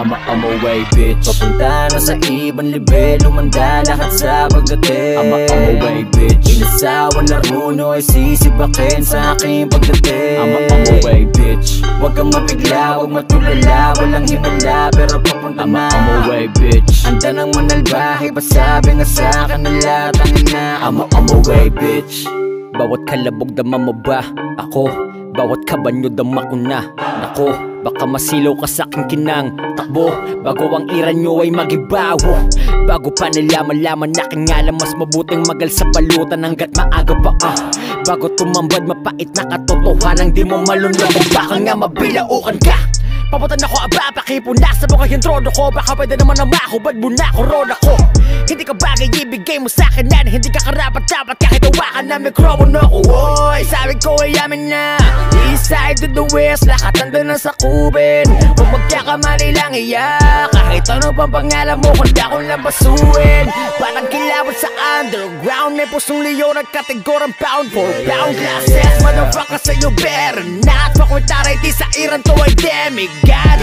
I'm away bitch. Papunta na sa ibang level, lumanda lahat sa pagdating. I'm away bitch. Inasawa laro no ay sisibakin sa aking pagdating. I'm away bitch. Huwag kang mabigla, huwag matulala, walang himala pero papunta na. I'm away bitch. Handa nang manalbahe, pasabi nga sa kanila, tangin na. I'm away bitch. Bawat kalabog dama mo ba ako? Bawat kabanyo dama ko na. Nako, baka masilaw ka sa aking kinang takbo bago ang ira nyo ay magibawo. Bago pa nila malaman na kingalam, mas mabuting magal sa balutan hanggat maaga pa bago tumambad mapait na katotohanan, di mo malunod kung baka nga mabilaukan ka. Papuntan ako aba, pakipuna sa mga hintrono ko. Baka pwede naman na mahubad mo na korona ko. Hindi ka bagay, ibigay mo sa'kin na hindi ka karapat dapat kahit hawakan na mikropono ko. Oy, sabi ko ay yamin na east side to the west, lahat nandun na sa kubin. Kung magkakamali lang iyak, kahit ano pang pangalan mo, kanda ko lang basuin. Parang kilawat sa underground, may pusong leon at kategorang pound for pound classes. Motherfucker sa'yo better not fuck with taray, di sa iran to ay demigod.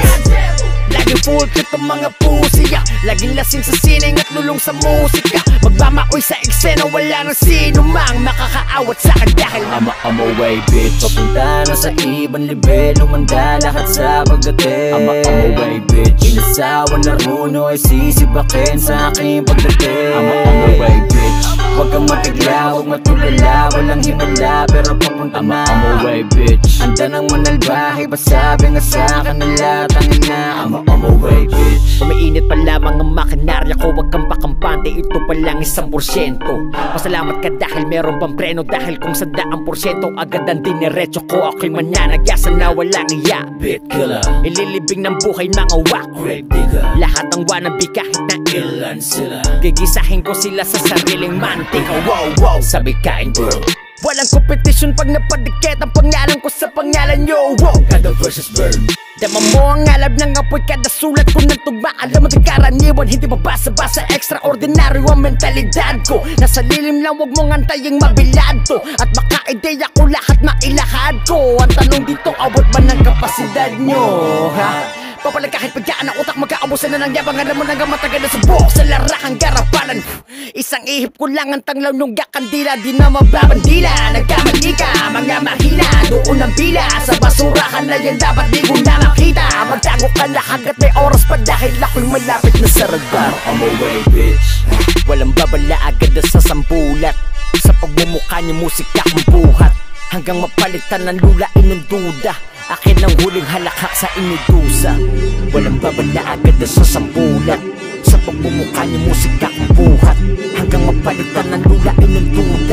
Laging full kit ang mga pusiya, laging lasing sa sining at lulong sa musika. Magmamaoy sa eksena, wala nang sino mang makakaawat sa'kin dahil I'm away bitch. Papunta na sa ibang level, lumanda lahat sa pagdating. I'm away bitch. Inasawa laro no ay sisibakin sa aking pagdating. I'm away bitch. Huwag kang mabigla, huwag matulala, walang himala pero papunta na. I'm away bitch. Handa nang manalbahe, pasabi nga sa kanila, tangin na. I'm away bitch. Umiinit pa lamang ang makinarya ko, wag kang pakampante, ito pa lang 1%. Pasalamat ka dahil meron pang preno, dahil kung 100% agad ang diniretso ko. Ako'y mananagyasan na walang iya, Beat killer, ililibing ng buhay mga wak, grave digger, lahat ng wannabe kahit na ilan sila. gigisahin ko sila sa sariling mantika. Wow, wow, sabi kain bro. Walang competition pag napadikit ang pangalan ko sa pangalan nyo. Wow, Kada versus burn. dama mo ang alab ng apoy, kada sulat ko ng tugma. Alam mo di karaniwan, hindi mabasa-basa, extraordinaryo ang mentalidad ko. Nasa lilim lang, wag mong antaying mabilad to, at maka-ideya ko lahat mailahad ko. Ang tanong dito, abot ba ng kapasidad nyo, ha? Papalag kahit pagkaan ang utak, mag-aabusan na ng yabang. Alam mo na nga matagal na subok sa larakang garapalan. Isang ihip ko lang ang tanglaw nung gakandila, di na mababandila. Nagkamali ka, mga mahina, doon ang pila sa basurahan na yan dapat di ko na makita. Magtago ka na hanggat may oras pa dahil ako'y malapit na sa radar. I'm away bitch. Walang babala agad na sa sambulat, sa pagmumukha niyo musika kong buhat, hanggang mapalitan ng lulain ng duda. Akin ang huling halakhak sa inutusa. Walang babala agad na sa sambulat, sa pagmumukha niyo musika kong buhat, hanggang mapalitan ng lulain ng duda.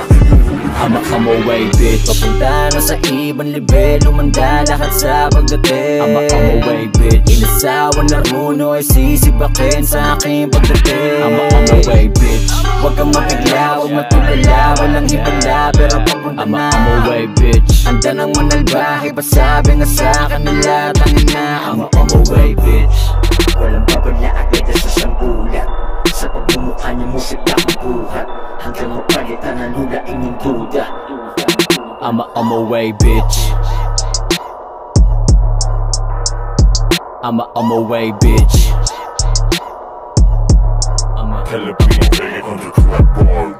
I'm away bitch. Papunta na sa ibang level, lumanda lahat sa pagdating. I'm away bitch. Inasawa laro no ay sisibakin sa aking pagdating. I'm away bitch. Huwag kang mabigla, huwag matulala, walang himala pero papunta na. I'm away bitch. Handa nang manalbahe, pasabi nga sa kanila, tangin na. I'm away bitch. Walang babala agad sa sambulat, sa pagmumukha niyo musika kong buhat, hanggang mapalitan ng lulain ng duda. I'm away bitch. I'm away bitch. Calibre on the track bar.